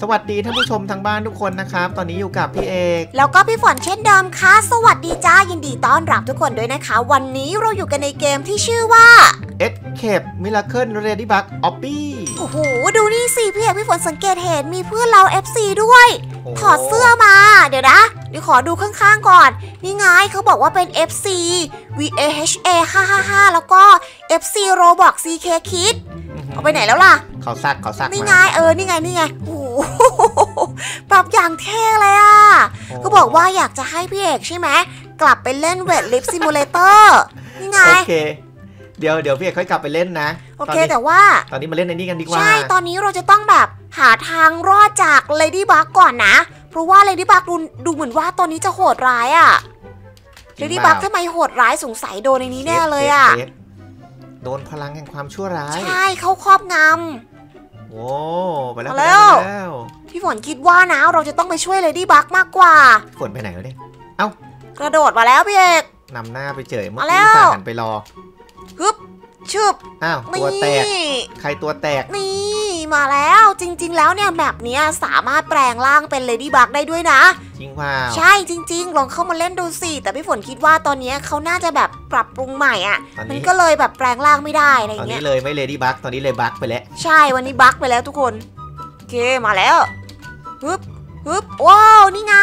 วัสดีท่านผู้ชมทางบ้านทุกคนนะครับตอนนี้อยู่กับพี่เอกแล้วก็พี่ฝนเช่นเดิมค่ะสวัสดีจ้ายินดีต้อนรับทุกคนด้วยนะคะวันนี้เราอยู่กันในเกมที่ชื่อว่า Escape Miracle Ladybug Obby โอ้โหดูนี่สิพี่เอกพี่ฝนสังเกตเห็นมีเพื่อนเรา FC ด้วยถอดเสื้อมาเดี๋ยวขอดูข้างๆก่อนนี่ไงเขาบอกว่าเป็น FC VAHA 555แล้วก็ FC Roblox CK Kid เอาไปไหนแล้วล่ะเขาซักนี่ไงนี่ไงโอ้โหปรับอย่างเท่เลยอ่ะก็บอกว่าอยากจะให้พี่เอกใช่ไหมกลับไปเล่นเวทลิฟซิมูเลเตอร์นี่ไงโอเคเดี๋ยวพี่เอกค่อยกลับไปเล่นนะโอเคแต่ว่าตอนนี้มาเล่นในนี้กันดีกว่าใช่ตอนนี้เราจะต้องแบบหาทางรอดจาก Ladybug ก่อนนะเพราะว่า Ladybug ดูเหมือนว่าตอนนี้จะโหดร้ายอ่ะ Ladybug ทำไมโหดร้ายสงสัยโดนในนี้แน่เลยอ่ะโดนพลังแห่งความชั่วร้ายใช่เขาครอบงำโอ้ไปแล้วพี่ฝนคิดว่านะเราจะต้องไปช่วย Ladybug มากกว่าฝนไปไหนแล้วเนี่ยเอ้ากระโดดมาแล้วพี่เอกนำหน้าไปเจอเมื่อกี้สั่งไปรอฮึบชึบอ้าวตัวแตกใครตัวแตกนี่มาแล้วจริงๆแล้วเนี่ยแบบนี้สามารถแปลงร่างเป็น Ladybug ได้ด้วยนะจริงเปล่าใช่จริงๆลองเข้ามาเล่นดูสิแต่พี่ฝนคิดว่าตอนนี้เขาน่าจะแบบปรับปรุงใหม่อ่ะมันก็เลยแบบแปลงร่างไม่ได้อะไรเงี้ยตอนนี้เลยไม่ Ladybug ตอนนี้เลยบั๊กไปแล้วใช่วันนี้บั๊กไปแล้วทุกคนโอเคมาแล้วฮึบว้าวนี่ไง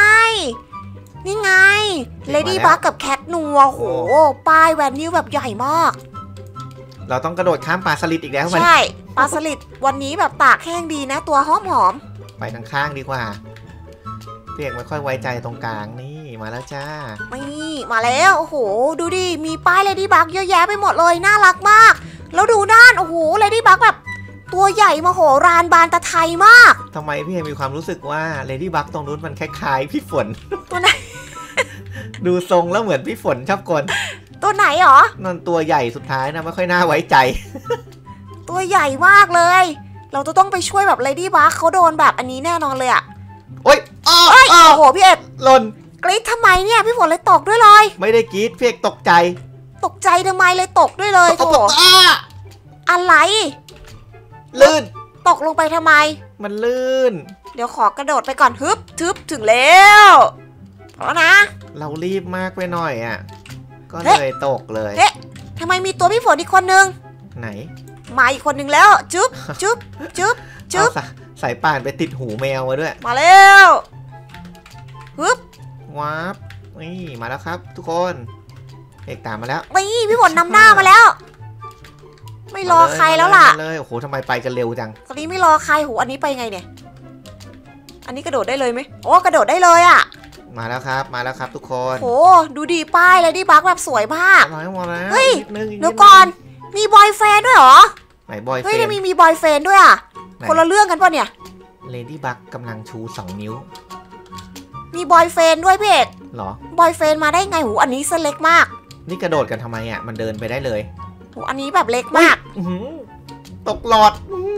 Ladybug กับแคทนัวโหป้ายแวนนิวแบบใหญ่มากเราต้องกระโดดข้ามปลาสลิดอีกแล้วใช่ปลาสลิดวันนี้แบบตากแห้งดีนะตัวหอมไปข้างๆดีกว่าเพียกไม่ค่อยไว้ใจตรงกลางนี่มาแล้วจ้านี่มาแล้วโอ้โหดูดิมีป้าย Ladybug เยอะแยะไปหมดเลยน่ารักมากแล้วดูด้านโอ้โห Ladybug แบบตัวใหญ่มโหฬารบานตะไทยมากทำไมพี่มีความรู้สึกว่า Ladybug ตรงนู้นมันคล้ายๆพี่ฝนตัวไหนดูทรงแล้วเหมือนพี่ฝนชอบกลตัวไหนหรอนั่นตัวใหญ่สุดท้ายนะไม่ค่อยน่าไว้ใจตัวใหญ่มากเลยเราต้องไปช่วยแบบ Ladybug เขาโดนแบบอันนี้แน่นอนเลยอะโอ๊ยโอ้โหพี่เอกหล่นกรี๊ดทำไมเนี่ยพี่ฝนเลยตกด้วยเลยไม่ได้กรี๊ดพี่เอกตกใจทำไมเลยตกด้วยเลยโถอะไรลื่นตกลงไปทำไมมันลื่นเดี๋ยวขอกระโดดไปก่อนฮึบถึงแล้วพอนะเรารีบมากไปหน่อยอ่ะก็เลยตกเลยเฮ้ทำไมมีตัวพี่ฝนอีกคนนึงไหนมาอีกคนนึงแล้วจุ๊บสายป่านไปติดหูแมวมาด้วยมาแล้วฮึบว้าบนี่มาแล้วครับทุกคนเอกตามมาแล้วนี่พี่ฝนนำหน้ามาแล้วไม่รอใครแล้วล่ะเลยโอ้โหทำไมไปกันเร็วจังตอนนี้ไม่รอใครโหอันนี้ไปไงเนี่ยอันนี้กระโดดได้เลยไหมโอ้กระโดดได้เลยอ่ะมาแล้วครับทุกคนโหดูดีป้ายเลยดิบักแบบสวยมากเฮ้ยเดี๋ยวก่อนมีบอยเฟนด้วยเหรอไหนบอยเฟนเฮ้ยมีบอยเฟนด้วยอ่ะคนละเรื่องกันป่ะเนี่ย Ladybugกำลังชู2นิ้วมีบอยเฟนด้วยพี่เอกเหรอบอยเฟนมาได้ไงหูอันนี้เส้นเล็กมากนี่กระโดดกันทำไมอ่ะมันเดินไปได้เลยหูอันนี้แบบเล็กมากตกหลอด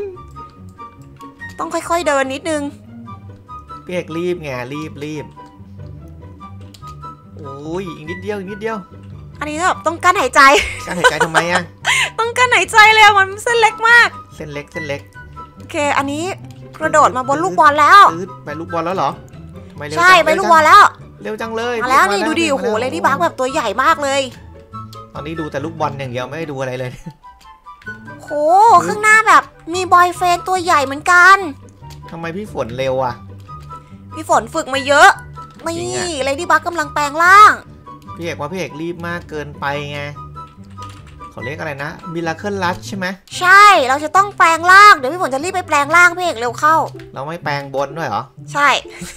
ต้องค่อยๆเดินนิดนึงพี่เอกรีบไงรีบโอ้ยอีกนิดเดียวอันนี้แบบต้องกั้นหายใจทำไมอ่ะต้องกั้นหายใจเลยมันเส้นเล็กมากเส้นเล็กโอเคอันนี้กระโดดมาบนลูกบอลแล้วไปลูกบอลแล้วเหรอใช่ไปลูกบอลแล้วเร็วจังเลยมาแล้วนี่ดูดิโอ้โหLadybugแบบตัวใหญ่มากเลยตอนนี้ดูแต่ลูกบอลอย่างเดียวไม่ได้ดูอะไรเลยโหข้างหน้าแบบมีบอยเฟนตัวใหญ่เหมือนกันทำไมพี่ฝนเร็วอ่ะพี่ฝนฝึกมาเยอะนี่Ladybugกำลังแปลงร่างพี่เอกว่าพี่เอกรีบมากเกินไปไงเขาเรียกอะไรนะMiracle Rushใช่ไหมใช่เราจะต้องแปลงร่างเดี๋ยวพี่ฝนจะรีบไปแปลงร่างพี่เอกเร็วเข้าเราไม่แปลงบนด้วยเหรอใช่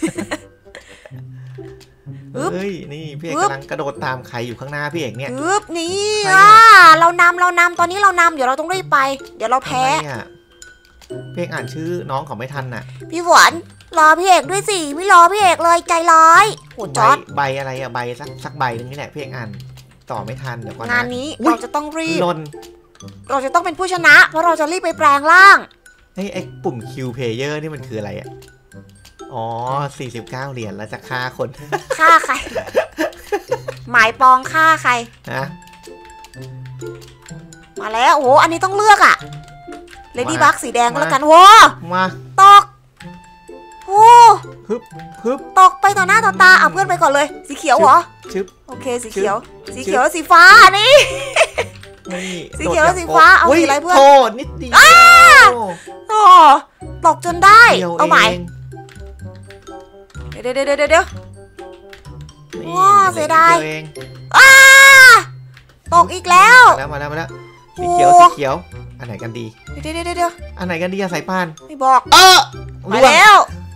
เฮ้ยนี่พี่เอกกำลังกระโดดตามใครอยู่ข้างหน้าพี่เอกเนี่ยนี่เรานำตอนนี้เรานำเดี๋ยวเราต้องรีบไปเดี๋ยวเราแพ้พี่เอกอ่านชื่อน้องเขาไม่ทันน่ะพี่ฝนรอพี่เอกด้วยสิไม่รอพี่เอกเลยใจร้ายโหจอดใบอะไรอะใบสักใบนึงนี่แหละพี่เอกอ่านต่อไม่ทันเดี๋ยวก่อนนะงานนี้เราจะต้องรีบเราจะต้องเป็นผู้ชนะเพราะเราจะรีบไปแปลงร่างไอ้ปุ่ม Q Player นี่มันคืออะไรอะอ๋อ49เหรียญแล้วจะฆ่าคนฆ่าใครหมายปองฆ่าใครนะมาแล้วโอ้โหอันนี้ต้องเลือกอะLadybugสีแดงก็แล้วกันโว้มาตกโหฮึบฮึบตกไปต่อหน้าต่อตาเพื่อนไปก่อนเลยสีเขียวเหรอชึบโอเคสีเขียวสีเขียวสีฟ้านี่นี่สีเขียวและสีฟ้าเอาสีอะไรเพื่อนโทษนิดเดียวโอ้ตกจนได้เดียวเอาใหม่งเดี๋ยวนี่ว้าเสียดายเองตกอีกแล้วมาแล้วโอ้สีเขียวอันไหนกันดีเดี๋ยวอันไหนกันดีอะสายพานไม่บอก ไปร่วงแล้ว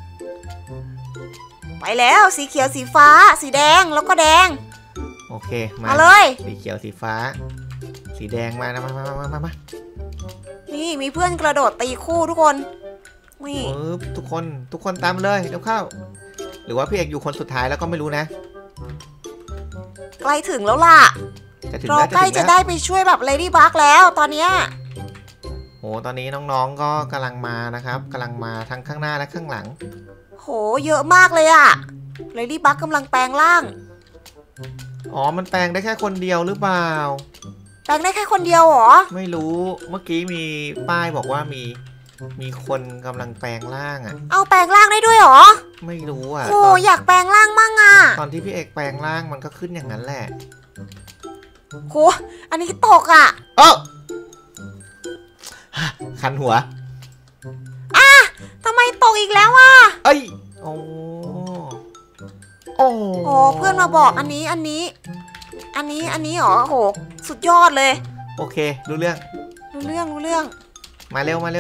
ไปแล้วสีเขียวสีฟ้า สีแดงแล้วก็แดงโอเคมามาเลยสีเขียวสีฟ้า สีแดงมานะมานี่มีเพื่อนกระโดดตีคู่ทุกคนนี่ปึ๊บทุกคนตามมาเลยเดี๋ยวเข้า หรือว่าพี่เอกอยู่คนสุดท้ายแล้วก็ไม่รู้นะใกล้ถึงแล้วล่ะจะถึงเราแล้วใกล้จะได้ไปช่วยแบบเลดี้บักแล้วตอนเนี้ยโหตอนนี้น้องๆก็กำลังมานะครับกำลังมาทั้งข้างหน้าและข้างหลังโหเยอะมากเลยอะเลดี้บักกำลังแปลงร่างอ๋อมันแปลงได้แค่คนเดียวหรือเปล่าแปลงได้แค่คนเดียวเหรอไม่รู้เมื่อกี้มีป้ายบอกว่ามีคนกำลังแปลงร่างอ่ะเอาแปลงร่างได้ด้วยเหรอไม่รู้อ่ะโอ้อยากแปลงร่างมั่งอะตอนที่พี่เอกแปลงร่างมันก็ขึ้นอย่างนั้นแหละโหอันนี้ตกอะเออคันหัวทำไมตกอีกแล้วอะเอ้ยโอ้โอ้เพื่อนมาบอกอันนี้เหรอโหสุดยอดเลยโอเครู้เรื่องรู้เรื่องมาเร็วมา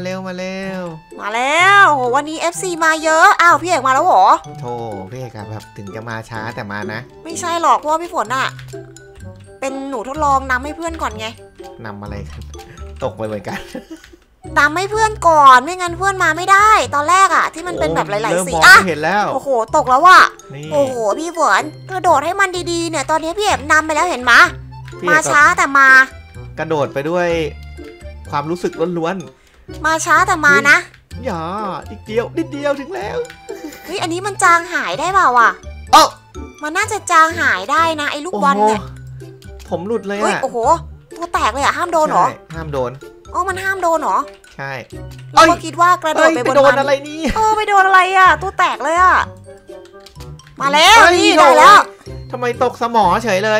แล้วโหวันนี้ FC มาเยอะอ้าวพี่เอกมาแล้วเหรอโธ่พี่เอกอะแบบถึงจะมาช้าแต่มานะไม่ใช่หรอกเพราะว่าพี่ฝนอะเป็นหนูทดลองนำให้เพื่อนก่อนไงนำอะไรกัน ตกไปเหมือนกันนำให้เพื่อนก่อนไม่งั้นเพื่อนมาไม่ได้ ตอนแรกอะที่มันเป็นแบบหลายๆสีเริ่มมองอะไม่เห็นแล้วโอ้โหตกแล้วอะนี่โอ้โหพี่ฝนกระโดดให้มันดีๆเนี่ยตอนนี้พี่เอกนำไปแล้วเห็นไหมพี่มาเอกช้าแต่มากระโดดไปด้วยความรู้สึกล้วนมาช้าแต่มานะๆอย่านิดเดียวถึงแล้วเฮ้ยอันนี้มันจางหายได้เปล่าอะเอ้ามันน่าจะจางหายได้นะไอ้ลูกบอลเนี่ยผมหลุดเลยเฮ้ยอะโอ้โหตัวแตกเลยอะห้ามโดนเหรอใช่ห้ามโดนอ๋อมันห้ามโดนเหรอใช่เราก็คิดว่ากระโดดไปบนโดมัน นอะไรนี่ไปโดนอะไรอะตัวแตกเลยอะมาแล้วเอ้ยนี่โดได้นแล้วทำไมตกสมอเฉยเลย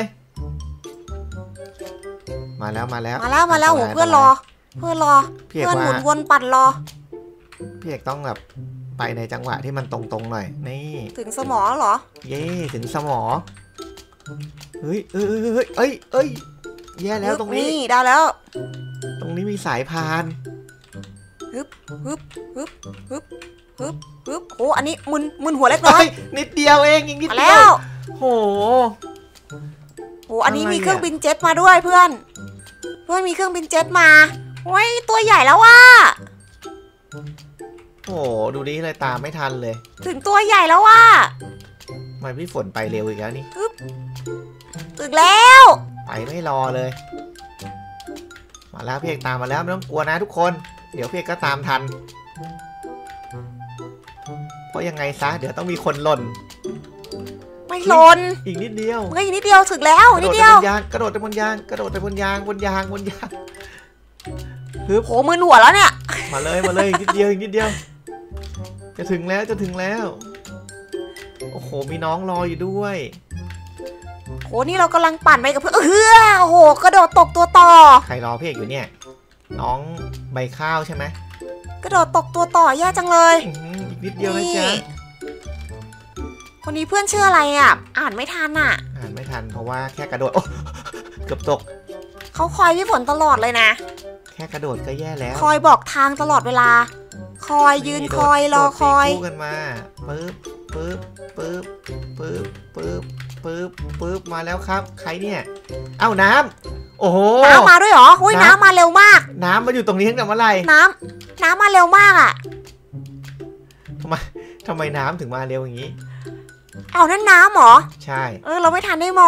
มาแล้วมาแล้วโหเพื่อนรอ เพื่อนพี่เอกหมุนว่าวนปั่นรอพี่เอกต้องแบบไปในจังหวะที่มันตรงๆหน่อยนี่ถึงสมอเหรอเย่ถึงสมอเฮ้ยแย่แล้วตรงนี้ได้แล้วตรงนี้มีสายพานฮึบโอ้อันนี้มึนหัวเล็กน้อยนิดเดียวเองอีกนิดมาเดีแล้ยววโหโอ้อันนี้อะไรมีเครื่องอะบินเจ็ตมาด้วยเพื่อนมีเครื่องบินเจ็ตมาโอ้ยตัวใหญ่แล้วว่ะโหดูนี่เลยตามไม่ทันเลยถึงตัวใหญ่แล้วว่ะทำไมพี่ฝนไปเร็วอีกแล้วนี่ถึงแล้วไปไม่รอเลย มาแล้วพี่เอกตามมาแล้วไม่ต้องกลัวนะทุกคน เดี๋ยวพี่เอกก็ตามทัน เพราะยังไงซะเดี๋ยวต้องมีคนหล่นไม่หล่นอีกนิดเดียวเฮ้ยนิดเดียวถึงแล้วกระนิโดดดเดียวไปบนยางกระโดดไปบนยางฮึบโหมึนหัวแล้วเนี่ยมาเลยอีกนิดเดียว จะถึงแล้ว โอ้โหมีน้องรออยู่ด้วยโหนี่เรากำลังปั่นไปกับเพื่อนโอ้โหกระโดดตกตัวต่อใครรอพี่เอกอยู่เนี่ย น้องใบข้าวใช่ไหมกระโดดตกตัวต่อแย่จังเลยอีกนิดเดียวนะจ๊ะคนนี้เพื่อนชื่ออะไรอ่ะอ่านไม่ทันอ่ะอ่านไม่ทันเพราะว่าแค่กระโดดโอ้เกือบตกเขาคอยพี่ฝนตลอดเลยนะแค่กระโดดก็แย่แล้วคอยบอกทางตลอดเวลา คอยยืนคอยรอคอยโดดตีคู่กันมาปึ๊บมาแล้วครับ ใครเนี่ย เอ้าน้ำโอ้โหน้ำมาด้วยเหรออุ้ยน้ำมาเร็วมากน้ำมาอยู่ตรงนี้ตั้งแต่เมื่อไหร่น้ำมาเร็วมากอ่ะทำไมน้ำถึงมาเร็วอย่างนี้เอานั่นน้ำเหรอใช่เราไม่ทันได้มอง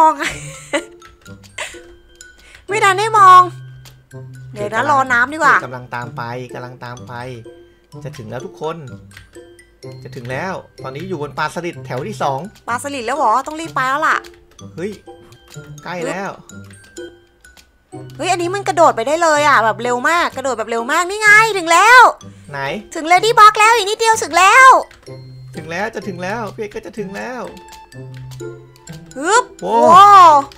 ไม่ทันได้มอง เดี๋ยวนะรอน้ำดีกว่ากำลังตามไปจะถึงแล้วทุกคน จะถึงแล้ว ตอนนี้อยู่บนปลาสลิดแถวที่2 ปลาสลิดแล้วเหรอต้องรีบไปแล้วล่ะเฮ้ยใกล้แล้วเฮ้ยอันนี้มันกระโดดไปได้เลยอ่ะแบบเร็วมากกระโดดแบบเร็วมากนี่ไงถึงแล้วไหนถึงเลดี้บักแล้วอีกนิดเดียวถึงแล้วถึงแล้วจะถึงแล้วพี่เอกก็จะถึงแล้วฮึบโอ้โอ้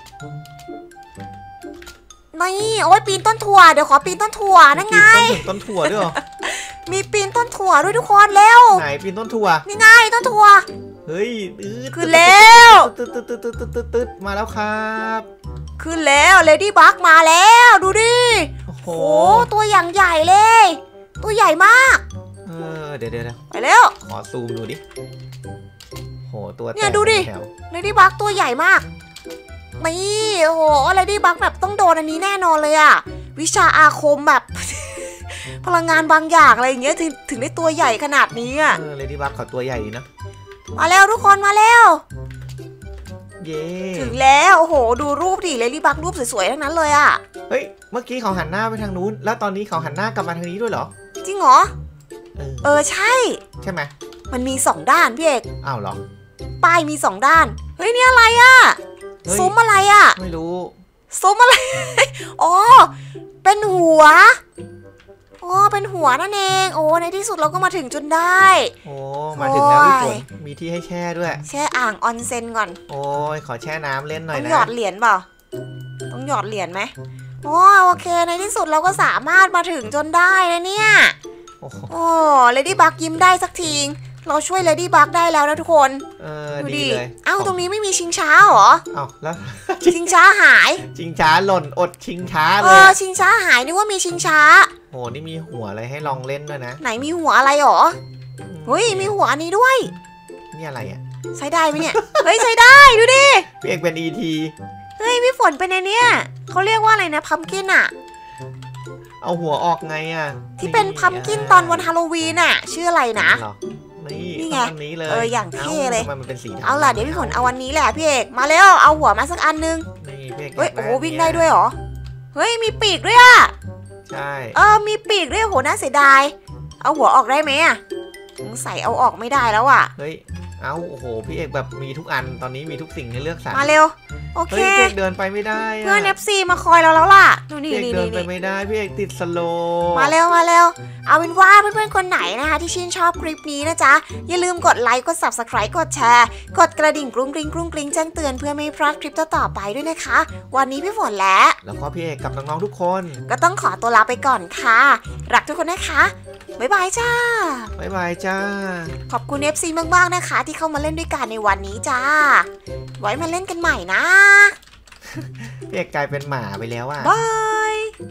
นี่โอ้ยปีนต้นถั่วเดี๋ยวขอปีนต้นถั่วนั่นไงต้นถั่วด้วยเหรอมีปีนต้นถั่วด้วยทุกคนเร็วไหนปีนต้นถั่วนี่ไงต้นถั่วเฮ้ยขึ้นแล้วตึ๊ดมาแล้วครับขึ้นแล้วเลดี้บักมาแล้วดูดิโอ้โหโอ้ตัวอย่างใหญ่เลย ตัวใหญ่มากเดี๋ยวไปเร็วขอซูมดูดิโหตัวแตกเนี่ยดูดิแถวเลดี้บักตัวใหญ่มากนี่โอ้โหเลดี้บักแบบต้องโดนอันนี้แน่นอนเลยอะวิชาอาคมแบบ พลังงานบางอย่างอะไรอย่างเงี้ยถึงได้ตัวใหญ่ขนาดนี้อะเลดี้บัคเขาตัวใหญ่ดีนะมาแล้วทุกคนมาแล้วเย้ถึงแล้วโอ้โหดูรูปดิเลดี้บักรูปสวยๆทั้งนั้นเลยอะเฮ้ยเมื่อกี้เขาหันหน้าไปทางนู้นแล้วตอนนี้เขาหันหน้ากลับมาทางนี้ด้วยเหรอจริงเหรอใช่ใช่ไหมมันมี2ด้านพี่เอกอ้าวเหรอป้ายมี2ด้านเฮ้ยนี่อะไรอะเฮ้ยซุ้มอะไรอะไม่รู้ซุ้มอะไร อ๋อเป็นหัวอ๋อเป็นหัวนั่นเองโอ้ในที่สุดเราก็มาถึงจนได้โอ้มาถึงแล้วพี่ฝโอ้นยมีที่ให้แช่ด้วยแช่อ่างออนเซ็นก่อนโอ้ยขอแช่น้ำเล่นหน่ต้ออย งนะหยอดเหรียญเปล่าต้องหยอดเหรียญไหมโอเคในที่สุดเราก็สามารถมาถึงจนได้นะเนี่ยโอ้โหโอ้เลดี้บักยิ้มได้สักทีเราช่วยเลดี้บักได้แล้วนะทุกคน ดูดีดิเลยเอ้าตรงนี้ไม่มีชิงช้าเหรอเอ้าแล้วชิงช้าหายชิงช้าหล่นอดชิงช้าเอเลยอชิงช้าหายนึกว่ามีชิงช้าโอ้นี่มีหัวอะไรให้ลองเล่นด้วยนะไหนมีหัวอะไรหรอเฮ้ยมีหัวอันนี้ด้วยนี่อะไรอ่ะใช้ได้ไหมเนี่ย เฮ้ยใช้ได้ดูดิพี่เอกเป็น ET เฮ้ยพี่ฝนเป็นไอเนี่ยเขาเรียกว่าอะไรนะพัมกินอะเอาหัวออกไงอ่ะที่เป็นพัมกินตอนวันฮาโลวีนอะชื่ออะไรนะเหรอนี่นี่ไงอันนี้เลยอย่างเท่เลยทำไมมันเป็นสีดำเอาล่ะเดี๋ยวพี่ฝนเอาวันนี้แหละพี่เอกมาแล้วเอาหัวมาสักอันนึงนี่พี่เอกเฮ้ยากโอ้โหอันวิ่งเนี้ยได้ด้วยเหรอเฮ้ยมีปีกด้วยอะใช่มีปีกด้วยโหน่าเสียดายเอาหัวออกได้ไหมอะสงสัยเอาออกไม่ได้แล้วอะเฮ้ยเอาโอ้โหพี่เอกแบบมีทุกอันตอนนี้มีทุกสิ่งให้เลือกสรรมาเร็วโอเคเฮ้ยพี่เอกเดินไปไม่ได้ะเพื่อน FC มาคอยเราแล้วล่ะดูนี่พี่เอกนี่เดินไปนี่ไม่ได้พี่เอกติดสโลว์มาเร็วเอาเป็นว่าเพื่อนๆคนไหนนะคะที่ชื่นชอบคลิปนี้นะจ๊ะอย่าลืมกดไลค์กด Subscribe กดแชร์กดกระดิ่งกรุ้งกริ้งกรุ้งกริ้งแจ้งเตือนเพื่อไม่พลาดคลิปต่อๆไปด้วยนะคะวันนี้พี่ฝนและแล้วก็พี่เอกกับน้องๆทุกคนก็ต้องขอตัวลาไปก่อนค่ะรักทุกคนนะคะบ๊ายบายจ้าบ๊ายบายจ้าขอบคุณ FC มากๆนะคะ ที่เข้ามาเล่นด้วยกันในวันนี้จ้าไว้มาเล่นกันใหม่นะพี่เอกกลายเป็นหมาไปแล้วอ่ะบาย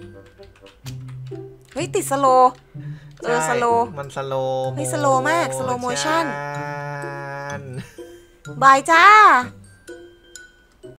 เฮ้ยติดสโลว์สโลว์มันสโลว์เฮ้ยสโลว์มาก slow motion ชั่นบายจ้า